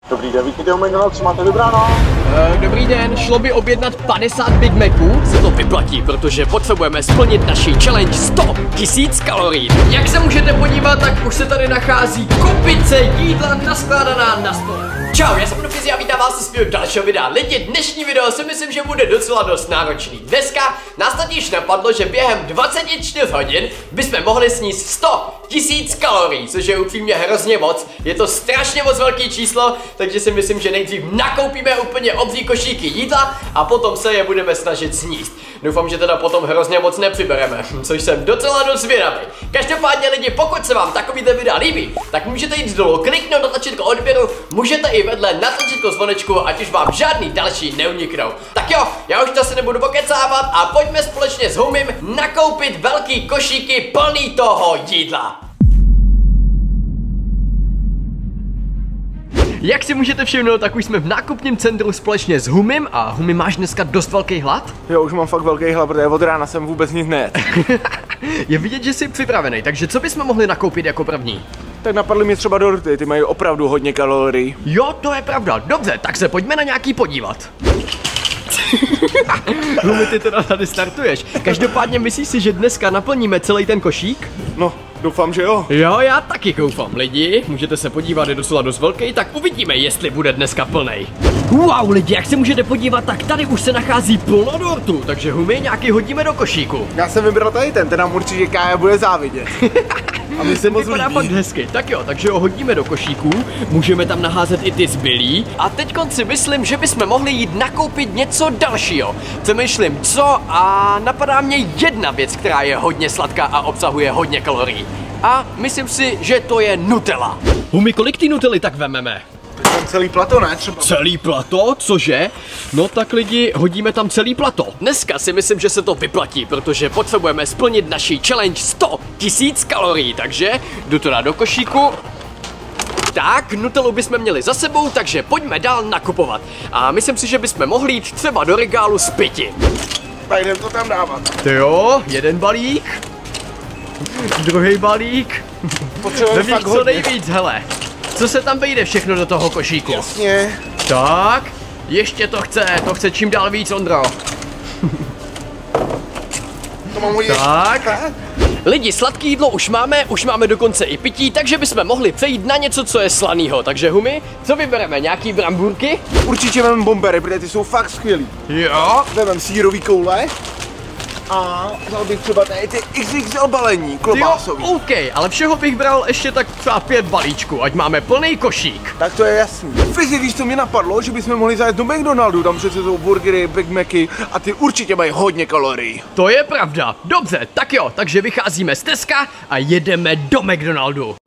Dobrý den, vítejte u McDonald's, máte vybráno? Dobrý den, šlo by objednat 50 Big Maců? Se to vyplatí, protože potřebujeme splnit naši challenge 100 000 kalorií. Jak se můžete podívat, tak už se tady nachází kopice jídla naskládaná na stole. Čau, já jsem Fizi a vítám vás u svého dalšího videa. Lidi, dnešní video si myslím, že bude docela dost náročný. Dneska nás totiž napadlo, že během 24 hodin bychom mohli sníst 100 000 kalorií, což je upřímně hrozně moc. Je to strašně moc velký číslo, takže si myslím, že nejdřív nakoupíme úplně obří košíky jídla a potom se je budeme snažit sníst. Doufám, že teda potom hrozně moc nepřibereme, což jsem docela dost zvědavý. Každopádně lidi, pokud se vám takovýhle videa líbí, tak můžete jít dolů, kliknout na tlačítko odběru, můžete i vedle na tlačítko zvonečku, ať už vám žádný další neuniknou. Tak jo, já už to asi nebudu pokecávat a pojďme společně s Humim nakoupit velký košíky plný toho jídla. Jak si můžete všimnout, tak už jsme v nákupním centru společně s Humim a Humi, máš dneska dost velký hlad? Jo, už mám fakt velký hlad, protože od rána jsem vůbec nic nejedl. Je vidět, že jsi připravený, takže co bychom mohli nakoupit jako první? Tak napadly mě třeba dorty, ty mají opravdu hodně kalorií. Jo, to je pravda, dobře, tak se pojďme na nějaký podívat. Humi, ty teda tady startuješ. Každopádně myslíš si, že dneska naplníme celý ten košík? No, doufám, že jo. Jo, já taky doufám. Lidi, můžete se podívat, je docela dost velký, tak uvidíme, jestli bude dneska plnej. Wow, lidi, jak se můžete podívat, tak tady už se nachází plno dortů, takže Humi, nějaký hodíme do košíku. Já jsem vybral tady ten nám určitě Kája bude závidět. A my se moc vypadá fakt hezky. Tak jo, takže ho hodíme do košíků, můžeme tam naházet i ty zbylý. A teďkon si myslím, že bychom mohli jít nakoupit něco dalšího. Přemýšlím co a napadá mě jedna věc, která je hodně sladká a obsahuje hodně kalorií. A myslím si, že to je Nutella. Humi, kolik ty Nutelly tak vememe? Tam celý plato, ne? Třeba. Celý plato? Cože? No tak lidi, hodíme tam celý plato. Dneska si myslím, že se to vyplatí, protože potřebujeme splnit naši challenge 100 000 kalorií, takže jdu to dát do košíku. Tak, Nutellu bychom měli za sebou, takže pojďme dál nakupovat. A myslím si, že bychom mohli jít třeba do regálu s 5. Tak jdem to tam dávat. To jo, jeden balík. Druhý balík. Potřebujeme fakt co nejvíc, hele. Co se tam vejde všechno do toho košíku? Jasně. Tak, ještě to chce čím dál víc, Ondro. To mám hodně. Tak. Lidi, sladký jídlo už máme dokonce i pití, takže bychom mohli přejít na něco, co je slanýho. Takže Humi, co vybereme? Nějaký brambůrky? Určitě vem bombery, protože ty jsou fakt skvělý. Jo. Vemem sýrový koule. A vzal bych třeba tady ty XXL balení, klobásový. Jo, OK, ale všeho bych bral ještě tak třeba 5 balíčků, ať máme plný košík. Tak to je jasný. Fizi, víš, co mě napadlo, že bychom mohli zajet do McDonaldu, tam přece jsou burgery, Big Macy a ty určitě mají hodně kalorií. To je pravda. Dobře, tak jo, takže vycházíme z Teska a jedeme do McDonaldu.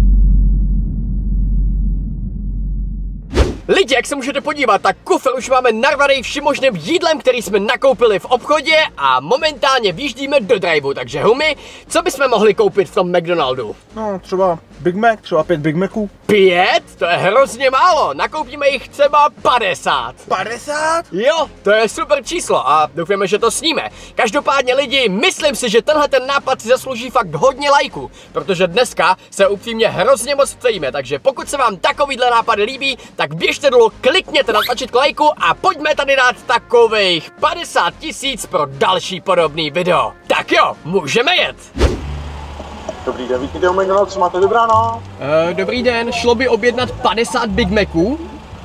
Lidi, jak se můžete podívat, tak kufr už máme narvaný všemožným jídlem, který jsme nakoupili v obchodě a momentálně výjíždíme do driveu, takže Humi, co bychom mohli koupit v tom McDonaldu? No, třeba Big Mac, třeba 5 Big Maců. 5? To je hrozně málo, nakoupíme jich třeba 50. 50? Jo, to je super číslo a doufáme, že to sníme. Každopádně lidi, myslím si, že tenhle ten nápad si zaslouží fakt hodně lajků, protože dneska se upřímně hrozně moc přejíme, takže pokud se vám takovýhle nápad líbí, tak běžte dolů, klikněte na tlačítko lajku a pojďme tady dát takových 50 000 pro další podobný video. Tak jo, můžeme jet. Dobrý den, vítejte u McDonald's, máte vybráno? Dobrý den, šlo by objednat 50 Big Maců?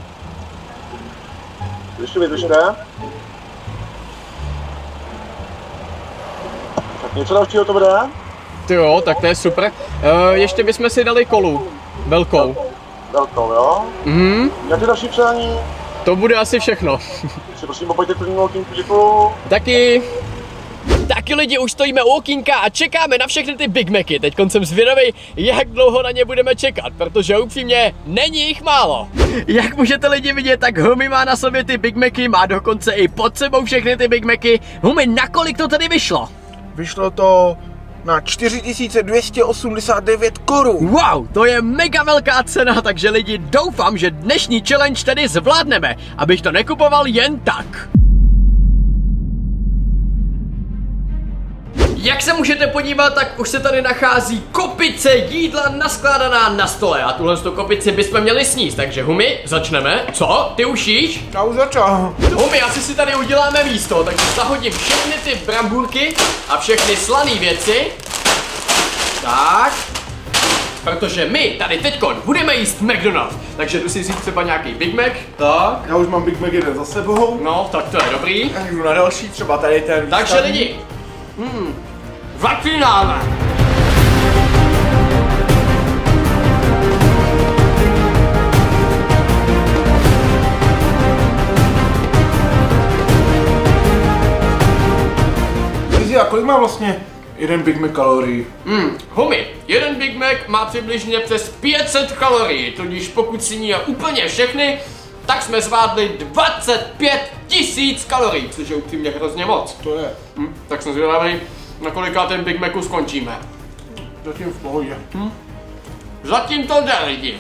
Vydržte. Tak něco dalšího to bude? Jo, tak to je super. Ještě bychom si dali kolu. Velkou, jo? Mhm. Jaké další přání? To bude asi všechno. Si prosím opojte klidný okýnku, děkuju. Taky lidi, už stojíme u okýnka a čekáme na všechny ty Big Macy. Teďkon jsem zvědavý, jak dlouho na ně budeme čekat, protože upřímně není jich málo. Jak můžete lidi vidět, tak Humi má na sobě ty Big Macy, má dokonce i pod sebou všechny ty Big Macy. Humi, nakolik to tady vyšlo? Vyšlo to na 4289 korun. Wow, to je mega velká cena, takže lidi, doufám, že dnešní challenge tedy zvládneme, abych to nekupoval jen tak. Jak se můžete podívat, tak už se tady nachází kopice jídla naskládaná na stole a tuhle kopici bychom měli sníst, takže Humi, začneme. Co? Ty už jíš? Já už začal. Humi, asi si tady uděláme místo, takže zahodím všechny ty brambůrky a všechny slané věci. Tak. Protože my tady teďkon budeme jíst McDonald's, takže jdu si vzít třeba nějaký Big Mac. Tak. Já už mám Big Mac jeden za sebou. No, tak to je dobrý. A jdu na další, třeba tady ten. Takže lidi, začínáme. A kolik má vlastně jeden Big Mac kalorií? Humi, jeden Big Mac má přibližně přes 500 kalorií, tudíž pokud si ní úplně všechny, tak jsme zvládli 25 000 kalorií, což je upřímně hrozně moc. To je. Tak jsem zvědavý, na kolika ten Big Macu skončíme. Zatím v pohodě. Zatím to jde, lidi.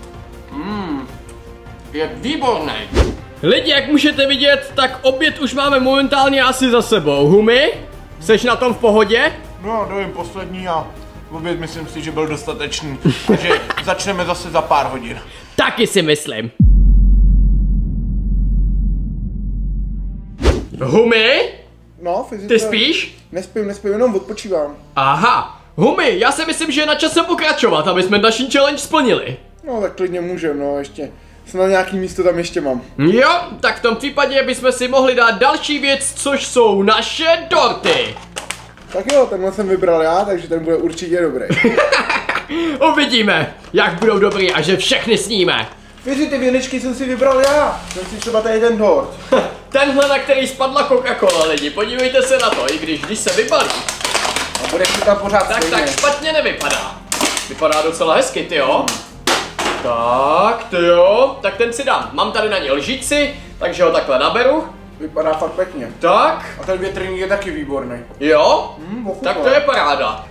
Je výborný. Lidi, jak můžete vidět, tak oběd už máme momentálně asi za sebou. Humi, seš na tom v pohodě? No, dojím poslední a oběd myslím si, že byl dostatečný. Takže začneme zase za pár hodin. Taky si myslím. Humi? No, fyzice. Ty spíš? Nespím, jenom odpočívám. Aha. Humi, já si myslím, že je na čase pokračovat, aby jsme naší challenge splnili. No, tak klidně můžem, no, ještě. Snad nějaký místo tam ještě mám. Jo, tak v tom případě bychom si mohli dát další věc, což jsou naše dorty. Tak jo, tenhle jsem vybral já, takže ten bude určitě dobrý. Uvidíme, jak budou dobrý a že všechny sníme. Věři, ty věnečky jsem si vybral já. Jsem si třeba tady ten dort. Tenhle, na který spadla Coca-Cola, lidi, podívejte se na to, i když se vybalí. A bude si tam pořád Tak špatně nevypadá. Vypadá docela hezky, tyjo. Tak, tyjo, tak ten si dám. Mám tady na ně lžičci, takže ho takhle naberu. Vypadá fakt pěkně. Tak. A ten větrník je taky výborný. Jo? Tak to je paráda.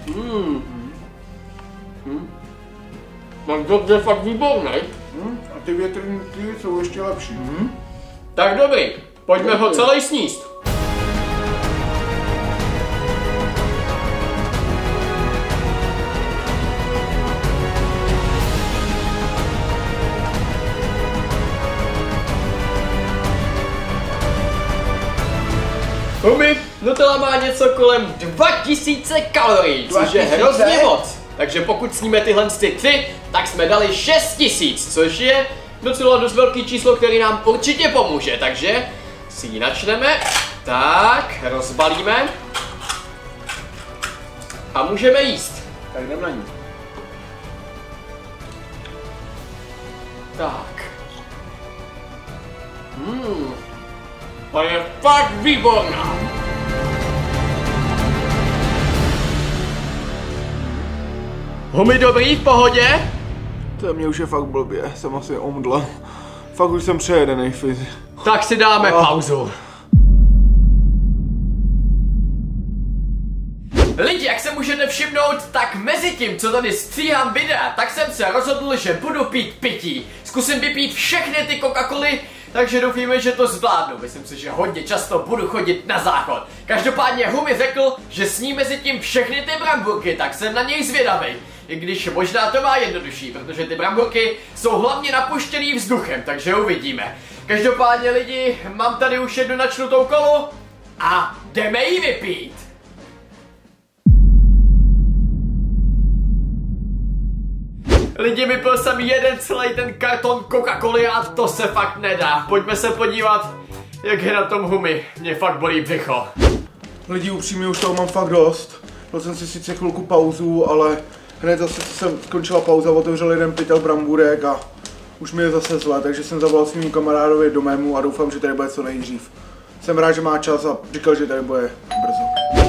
Tak to je fakt výborný. A ty větrníky jsou ještě lepší. Tak dobrý, pojďme ho celý sníst. Humi, Nutella má něco kolem 2000 kalorií, což je hrozně moc. Takže pokud sníme tyhle tři, tak jsme dali 6000, což je docela dost velký číslo, který nám určitě pomůže. Takže si ji načneme, tak rozbalíme a můžeme jíst. Tak jdem na ní. Tak. To je fakt výborná. Humi, dobrý, v pohodě? To mě už je fakt blbě, jsem asi omdlel. Fakt už jsem přejedenej, Fizi. Tak si dáme pauzu. Lidi, jak se můžete všimnout, tak mezi tím, co tady stříhám videa, tak jsem se rozhodl, že budu pít pití. Zkusím vypít všechny ty Coca-Coly, takže doufíme, že to zvládnu. Myslím si, že hodně často budu chodit na záchod. Každopádně Humi řekl, že sní mezi tím všechny ty bramburky, tak jsem na něj zvědavý. I když možná to má jednodušší, protože ty bramburky jsou hlavně napuštěný vzduchem, takže uvidíme. Každopádně lidi, mám tady už jednu načnutou kolu a jdeme ji vypít. Lidi, vypil jsem jeden celý ten karton Coca-Coly a to se fakt nedá. Pojďme se podívat, jak je na tom Humi. Mě fakt bolí břicho. Lidi, upřímně už toho mám fakt dost. Dal jsem si sice chvilku pauzu, ale hned zase, co jsem skončila pauza, otevřel jeden pytel brambůrek a už mi je zase zle, takže jsem zavolal svýmu kamarádovi do mému a doufám, že tady bude co nejdřív. Jsem rád, že má čas a říkal, že tady bude brzo.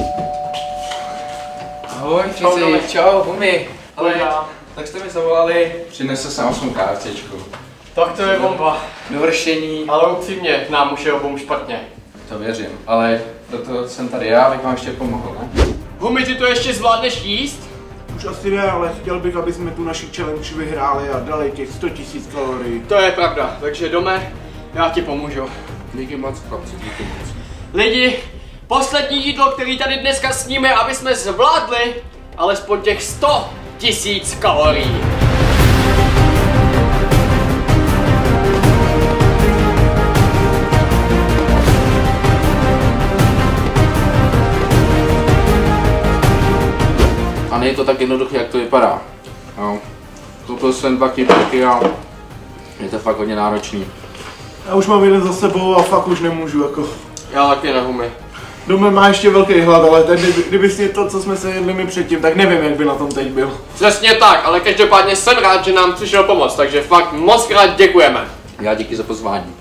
Ahoj, čau, Humi. Ale tak jste mi zavolali, přinese jsem 8 kártičku. Tak to je bomba. Dovršení. Ale upřímně, nám už je obou špatně. To věřím, ale proto jsem tady já, abych vám ještě pomohl, ne? Humi, ty to ještě zvládneš jíst? Už asi ne, ale chtěl bych, aby jsme tu naši challenge vyhráli a dali těch 100 000 kalorií. To je pravda, takže Dome, já ti pomůžu. Díky moc, chlapci, díky moc. Lidi, poslední jídlo, který tady dneska sníme, aby jsme zvládli alespoň těch 100 000 kalorií. A není to tak jednoduché, jak to vypadá. No. Koupil jsem 2 kyblíky a je to fakt hodně náročný. Já už mám jeden za sebou a fakt už nemůžu jako. Já taky nehumy. Doma má ještě velký hlad, ale teď, kdyby si to, co jsme se jedli my předtím, tak nevím, jak by na tom teď byl. Přesně tak, ale každopádně jsem rád, že nám přišel pomoct, takže fakt moc krát děkujeme. Já díky za pozvání.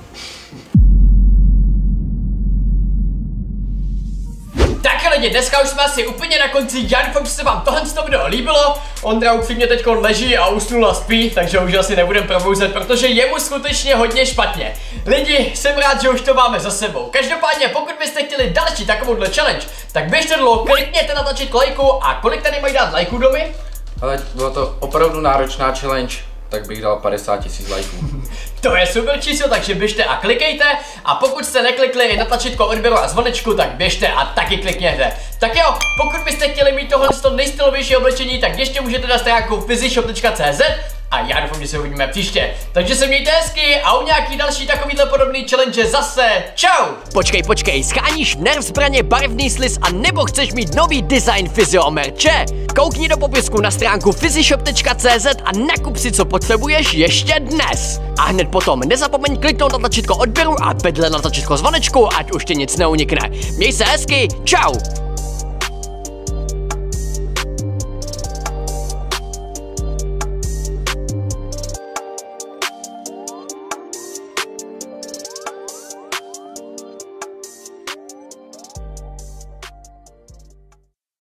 Tak lidi, dneska už jsme asi úplně na konci. Já doufám, že se vám tohle video líbilo. Ondra upřímně teď leží a usnul a spí, takže už asi nebudem probouzet, protože je mu skutečně hodně špatně. Lidi, jsem rád, že už to máme za sebou. Každopádně, pokud byste chtěli další takovouhle challenge, tak běžte dolů, klikněte na tlačítko lajku a kolik tady mají dát lajků domy? Ale byla to opravdu náročná challenge, tak bych dal 50 000 lajků. To je super číslo, takže běžte a klikejte. A pokud jste neklikli na tlačítko odběru a zvonečku, tak běžte a taky klikněte. Tak jo, pokud byste chtěli mít tohle nejstylovější oblečení, tak ještě můžete na stránku physishop.cz a já doufám, že se uvidíme příště. Takže se mějte hezky a u nějaký další takovýhle podobný challenge zase čau! Počkej, scháníš nerv, zbraně, barevný sliz a nebo chceš mít nový design Physio merče? Koukni do popisku na stránku physishop.cz a nakup si, co potřebuješ ještě dnes. A hned potom nezapomeň kliknout na tlačítko odběru a vedle na tlačítko zvonečku, ať už ti nic neunikne. Měj se hezky, čau!